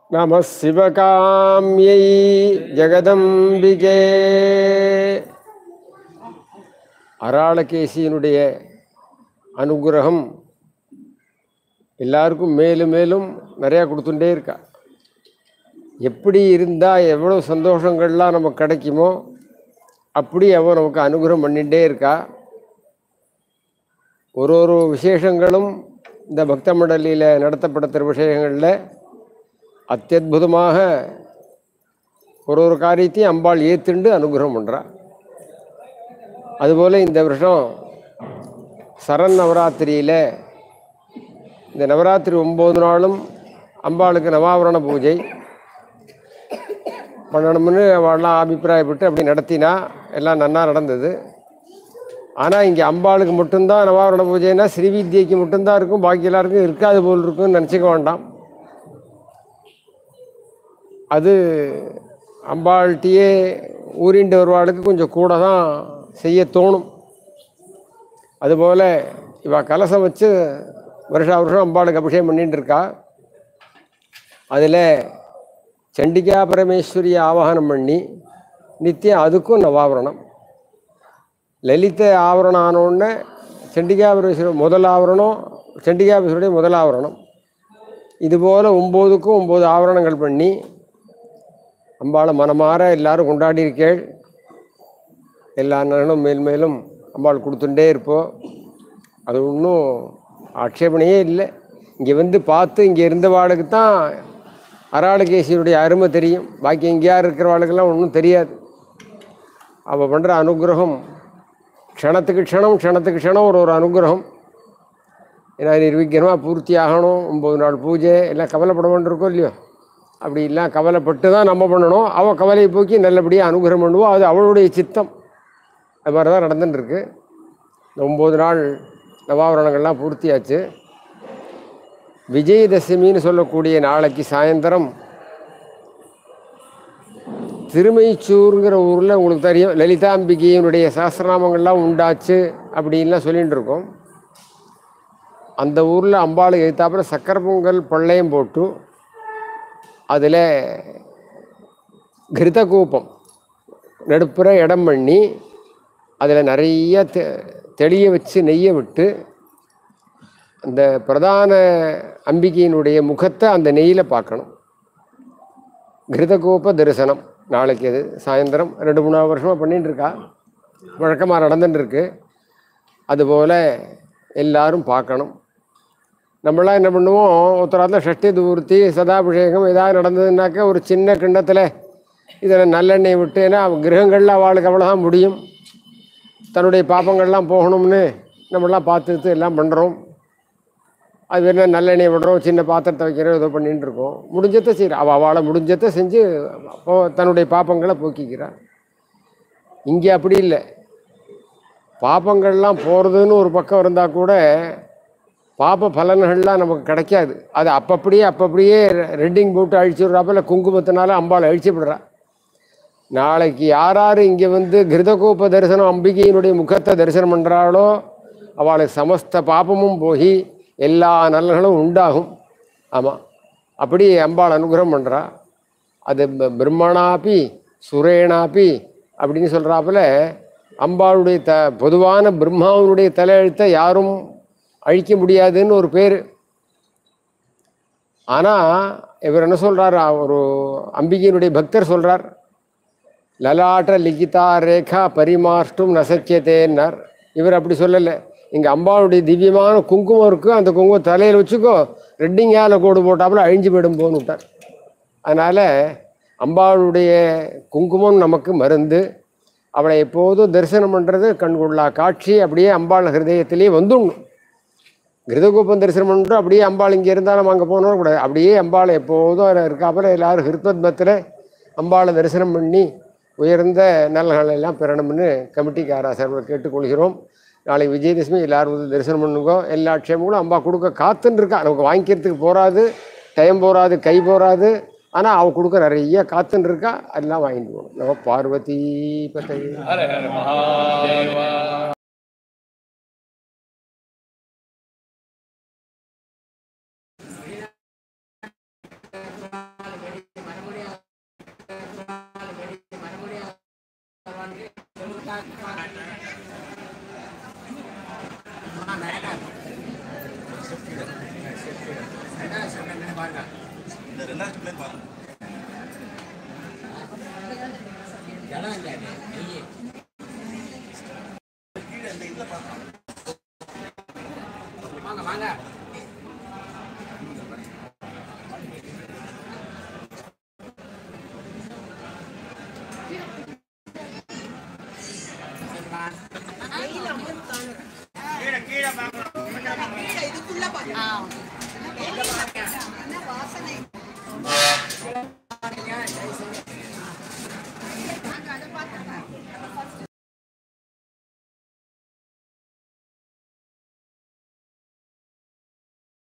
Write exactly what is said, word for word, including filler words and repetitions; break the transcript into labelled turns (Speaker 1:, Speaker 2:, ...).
Speaker 1: நம சிவகாமியை ஜெகதம்பிகே. அராளகேசியினுடைய அனுகிரகம் எல்லாருக்கும் மேலும் மேலும் நிறையா கொடுத்துட்டே இருக்கா. எப்படி இருந்தால் எவ்வளோ சந்தோஷங்கள்லாம் நமக்கு கிடைக்குமோ அப்படி அவன் நமக்கு அனுகிரகம் பண்ணிகிட்டே இருக்கா. ஒரு ஒரு விசேஷங்களும் இந்த பக்த மண்டலியில் நடத்தப்படுத்துகிற விஷயங்களில் அத்தியுதமாக ஒரு ஒரு காரியத்தையும் அம்பாள் ஏற்றுண்டு அனுகிரகம் பண்ணுறா. அதுபோல் இந்த வருஷம் சரண் நவராத்திரியில் இந்த நவராத்திரி ஒம்பது நாளும் அம்பாளுக்கு நவாவரண பூஜை பண்ணணும்னு அவள்லாம் அபிப்பிராயப்பட்டு அப்படி நடத்தினா எல்லாம் நன்னா நடந்தது. ஆனால் இங்கே அம்பாளுக்கு மட்டும்தான் நவாவரண பூஜைன்னா ஸ்ரீவித்யைக்கு மட்டும்தான் இருக்கும், பாக்கி எல்லாருக்கும் இருக்காது போல் இருக்குன்னு நினச்சிக்க வேண்டாம். அது அம்பாள்கிட்டயே ஊறிண்டு வருவாளுக்கு கொஞ்சம் கூட தான் செய்ய தோணும். அதுபோல் இவள் கலசம் வச்சு வருஷா வருஷம் அம்பாளுக்கு அபிஷேகம் பண்ணிகிட்டு இருக்கா. அதில் சண்டிகா பரமேஸ்வரியை ஆவாகனம் பண்ணி நித்தியம் அதுக்கும் நவாவரணம். லலித ஆவரணம் ஆனோடனே சண்டிகா பரமேஸ்வரி முதல் ஆவரணம், சண்டிகா பரமேஸ்வரியுடைய முதல் ஆவரணம். இதுபோல் ஒம்போதுக்கும் ஒம்பது ஆவரணங்கள் பண்ணி அம்பாளை மனமாற எல்லாரும் கொண்டாடி இருக்கேள். எல்லா நாளும் மேல் மேலும் அம்பாள் கொடுத்துட்டே இருப்போம். அது ஒன்றும் ஆட்சேபனையே இல்லை. இங்கே வந்து பார்த்து இங்கே இருந்தவாளுக்கு தான் அராளகேசியுடைய அருமை தெரியும். பாக்கி எங்கேயா இருக்கிறவாளுக்கெல்லாம் ஒன்றும் தெரியாது. அவள் பண்ணுற அனுகிரகம் க்ஷணத்துக்கு க்ஷணம் க்ஷணத்துக்கு க்ஷணம் ஒரு ஒரு அனுகிரகம். ஏன்னா நிர்விக்னமாக பூர்த்தி ஆகணும், ஒம்பது நாள் பூஜை எல்லாம் கவலைப்பட வேண்டியிருக்கோம் இல்லையோ. அப்படி எல்லாம் கவலைப்பட்டு தான் நம்ம பண்ணணும். அவள் கவலையை போக்கி நல்லபடியாக அனுகிரகம் பண்ணுவோம். அது அவளுடைய சித்தம். அது மாதிரி தான் நடந்துட்டுருக்கு. இந்த ஒம்பது நாள் நவாவரணங்கள்லாம் பூர்த்தியாச்சு. விஜயதசமின்னு சொல்லக்கூடிய நாளைக்கு சாயந்தரம் திருமைச்சூருங்கிற ஊரில் உங்களுக்கு தெரியும், லலிதாம்பிகையினுடைய சஹஸ்ரநாமங்கள்லாம் உண்டாச்சு அப்படின்லாம் சொல்லிகிட்டு இருக்கோம். அந்த ஊரில் அம்பாளுக்கு எழுத்தாப்புல சக்கரை பொங்கல் பள்ளையம் போட்டு அதில் கிருதகூப்பம் நடுப்புற இடம் பண்ணி அதில் நிறைய தெ தெளிய வச்சு நெய்யை விட்டு அந்த பிரதான அம்பிகையினுடைய முகத்தை அந்த நெய்யில் பார்க்கணும். கிருதகோப தரிசனம் நாளைக்கு. அது சாயந்தரம் ரெண்டு மூணாவது வருஷமாக பண்ணிகிட்டு இருக்கா, வழக்கமாக நடந்துட்டுருக்கு. அதுபோல் எல்லாரும் பார்க்கணும். நம்மளாம் என்ன பண்ணுவோம், உத்தராத்தில் ஷஷ்டி தூர்த்தி சதாபிஷேகம் ஏதாவது நடந்ததுன்னாக்க ஒரு சின்ன கிண்ணத்தில் இதில் நல்லெண்ணெய் விட்டு, ஏன்னா கிரகங்களில் அவளுக்கு அவ்வளோதான் முடியும். தன்னுடைய பாப்பங்கள்லாம் போகணும்னு நம்மளாம் பார்த்துட்டு எல்லாம் பண்ணுறோம். அது வேணால் நல்லெண்ணெய் விடுறோம், சின்ன பாத்திரத்தை வைக்கிறோம், ஏதோ பண்ணிகிட்டு இருக்கோம். முடிஞ்சத்தை செய்கிறோம். அவள் அவளை முடிஞ்சத்தை செஞ்சு தன்னுடைய பாப்பங்களை போக்கிக்கிறாள். இங்கே அப்படி இல்லை. பாப்பங்கள்லாம் போகிறதுன்னு ஒரு பக்கம் இருந்தால் கூட பாப்ப பலன்கள்லாம் நமக்கு கிடைக்காது. அது அப்பப்படியே அப்பப்படியே ரெட்டிங் போட்டு அழிச்சு விட்றாப்பில் குங்குமத்தினால அம்பாளை அழிச்சு விடுறா. நாளைக்கு யார் யார் இங்கே வந்து கிருதகோப தரிசனம் அம்பிகையினுடைய முகத்தை தரிசனம் பண்ணுறாளோ அவளுக்கு சமஸ்த பாப்பமும் போய் எல்லா நலன்களும் உண்டாகும். ஆமாம், அப்படி அம்பாள் அனுகிரகம் பண்ணுறா. அது பிரம்மணாப்பி சுரேனாப்பி அப்படின்னு சொல்கிறாப்புல அம்பாளுடைய த பொதுவான பிரம்மாவுடைய தலையெழுத்தை யாரும் அழிக்க முடியாதுன்னு ஒரு பேர். ஆனால் இவர் என்ன சொல்கிறார், ஒரு அம்பிகையினுடைய பக்தர் சொல்கிறார், லலாட்ட லிகிதா ரேகா பரிமாஷ்டும் நசக்கியத்தேன்னார். இவர் அப்படி சொல்லலை. இங்கே அம்பாளுடைய திவ்யமான குங்குமம் இருக்குது, அந்த குங்குமம் தலையில் வச்சுக்கோ, ரெட்டிங்கால கோடு போட்டாப்புல அழிஞ்சு போயிடும் போன்னு விட்டார். அதனால் அம்பாளுடைய குங்குமம் நமக்கு மருந்து. அவளை எப்போதும் தரிசனம் பண்ணுறது கண்கொள்ளா காட்சி. அப்படியே அம்பாள் ஹிருதயத்திலே வந்துடணும். கிருதகோபம் தரிசனம் பண்ணிட்டு அப்படியே அம்பாள் இங்கே இருந்தால் நம்ம அங்கே போனோம் கூடாது. அப்படியே அம்பாளை எப்போதும் அதில் இருக்காப்புல எல்லோரும் ஹிருத்பத்மத்தில் அம்பாளை தரிசனம் பண்ணி உயர்ந்த நலன்கள் எல்லாம் பெறணும்னு கமிட்டிக்காரா சார் கேட்டுக்கொள்கிறோம். நாளைக்கு விஜயதசமி எல்லோரும் தரிசனம் பண்ணுங்க. எல்லா க்ஷேமங்களும் அம்பா கொடுக்க காத்துன்னு இருக்கா. நமக்கு வாங்கிக்கிறதுக்கு போகாது, டைம் போகாது, கை போகாது. ஆனால் அவள் கொடுக்க நிறைய காத்துன்னு இருக்கா. அதெல்லாம் வாங்கிட்டு போகணும். நம்ம பார்வதி பத்தை.
Speaker 2: வாங்க வாங்க